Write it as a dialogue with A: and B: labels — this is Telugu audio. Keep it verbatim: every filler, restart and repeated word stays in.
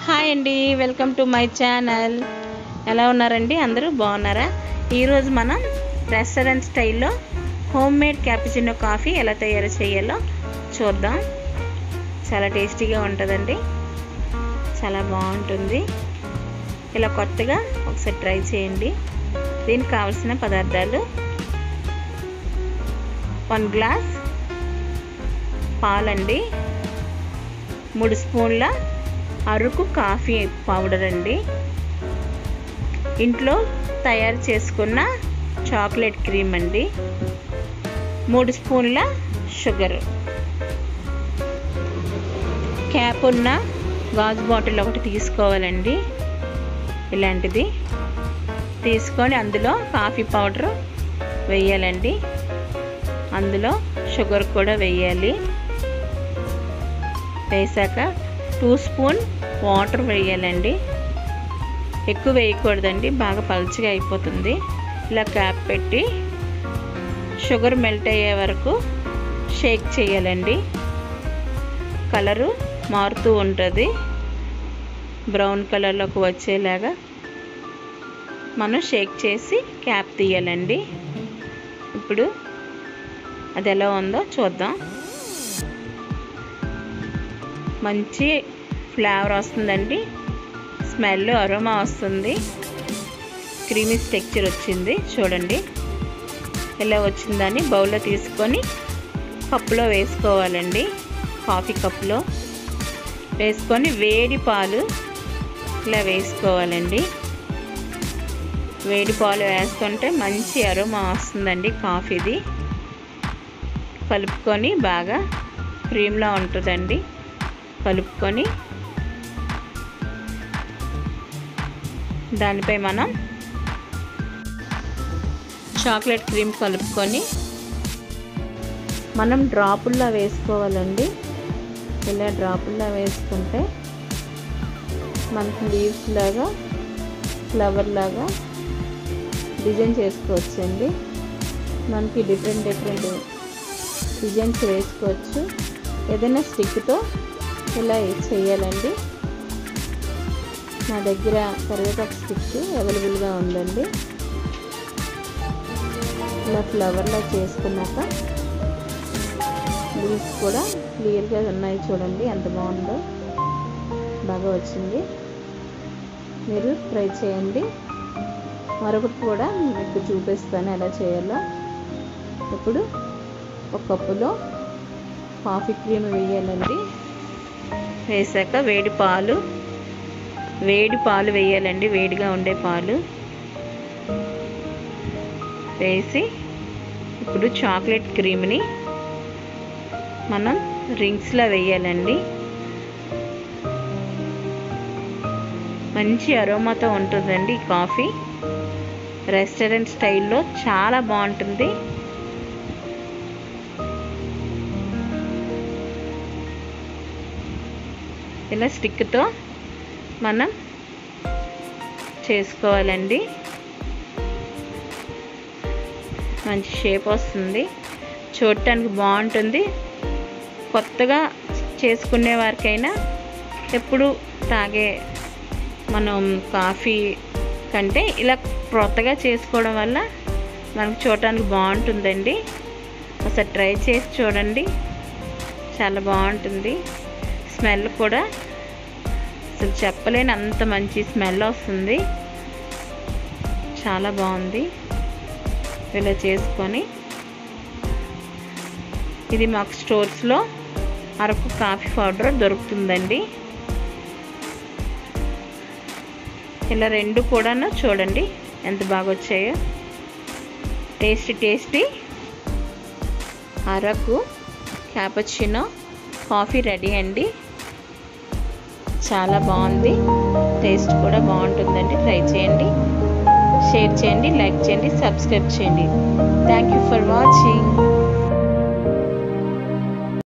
A: హాయ్ అండి, వెల్కమ్ టు మై ఛానల్. ఎలా ఉన్నారండి? అందరూ బాగున్నారా? ఈరోజు మనం రెస్టారెంట్ స్టైల్లో హోమ్ మేడ్ క్యాపుచినో కాఫీ ఎలా తయారు చేయాలో చూద్దాం. చాలా టేస్టీగా ఉంటుందండి, చాలా బాగుంటుంది. ఇలా కొత్తగా ఒకసారి ట్రై చేయండి. దీనికి కావాల్సిన పదార్థాలు: వన్ గ్లాస్ పాలండి, మూడు స్పూన్ల అరకు కాఫీ పౌడర్ అండి, ఇంట్లో తయారు చేసుకున్న చాక్లెట్ క్రీమ్ అండి, మూడు స్పూన్ల షుగర్, క్యాప్ ఉన్న గాజు బాటిల్ ఒకటి తీసుకోవాలండి. ఇలాంటిది తీసుకొని అందులో కాఫీ పౌడర్ వేయాలండి, అందులో షుగర్ కూడా వేయాలి. వేసాక టూ స్పూన్ వాటర్ వేయాలండి. ఎక్కువ వేయకూడదండి, బాగా పలుచగా అయిపోతుంది. ఇలా క్యాప్ పెట్టి షుగర్ మెల్ట్ అయ్యే వరకు షేక్ చేయాలండి. కలరు మారుతూ ఉంటుంది, బ్రౌన్ కలర్లోకి వచ్చేలాగా మనం షేక్ చేసి క్యాప్ తీయాలండి. ఇప్పుడు అది ఎలా ఉందో చూద్దాం. మంచి ఫ్లేవర్ వస్తుందండి, స్మెల్ అరోమా వస్తుంది, క్రీమీ టెక్స్చర్ వచ్చింది. చూడండి ఎలా వచ్చిందని బౌల్లో తీసుకొని కప్పులో వేసుకోవాలండి. కాఫీ కప్పులో వేసుకొని వేడి పాలు ఇలా వేసుకోవాలండి. వేడి పాలు వేస్తుంటే మంచి అరోమా వస్తుందండి కాఫీది. కలుపుకొని బాగా క్రీమ్లా ఉంటుందండి. కలుపుకొని దానిపై మనం చాక్లెట్ క్రీమ్ కలుపుకొని మనం డ్రాపుల్లో వేసుకోవాలండి. ఇలా డ్రాపుల్లో వేసుకుంటే మనకి లీవ్స్ లాగా, ఫ్లవర్ లాగా డిజైన్ చేసుకోవచ్చండి. మనకి డిఫరెంట్ డిఫరెంట్ డిజైన్స్ వేసుకోవచ్చు. ఏదైనా స్టిక్తో ఇలా చేయాలండి. నా దగ్గర కరివేపాకు స్టిక్ అవైలబుల్గా ఉందండి. ఇలా ఫ్లవర్లా చేసుకున్నాక లీవ్స్ కూడా క్లియర్గా ఉన్నాయి. చూడండి ఎంత బాగుందో, బాగా వచ్చింది. మీరు ట్రై చేయండి. మరొకటి కూడా మీకు చూపిస్తాను ఎలా చేయాలో. ఇప్పుడు ఒక కప్పులో కాఫీ క్రీమ్ వేయాలండి. వేసాక వేడి పాలు వేడి పాలు వేయాలండి, వేడిగా ఉండే పాలు వేసి ఇప్పుడు చాక్లెట్ క్రీమ్ని మనం రింగ్స్లో వేయాలండి. మంచి అరోమాతో ఉంటుందండి ఈ కాఫీ. రెస్టారెంట్ స్టైల్లో చాలా బాగుంటుంది. ఇలా స్టిక్తో మనం చేసుకోవాలండి. మంచి షేప్ వస్తుంది, చూడటానికి బాగుంటుంది. కొత్తగా చేసుకునే వారికైనా ఎప్పుడు తాగే మనం కాఫీ కంటే ఇలా కొత్తగా చేసుకోవడం వల్ల మనకు చూడటానికి బాగుంటుందండి. ఒకసారి ట్రై చేసి చూడండి, చాలా బాగుంటుంది. స్మెల్ కూడా అసలు చెప్పలేని అంత మంచి స్మెల్ వస్తుంది, చాలా బాగుంది. ఇలా చేసుకొని ఇది మాకు స్టోర్స్లో అరకు కాఫీ పౌడర్ దొరుకుతుందండి. ఇలా రెండు కూడాను చూడండి ఎంత బాగా వచ్చాయో. Tasty tasty Araku cappuccino coffee ready అండి. చాలా బాగుంది, టేస్ట్ కూడా బాగుంటుందండి. ట్రై చేయండి, షేర్ చేయండి, లైక్ చేయండి, సబ్స్క్రైబ్ చేయండి. Thank you for watching.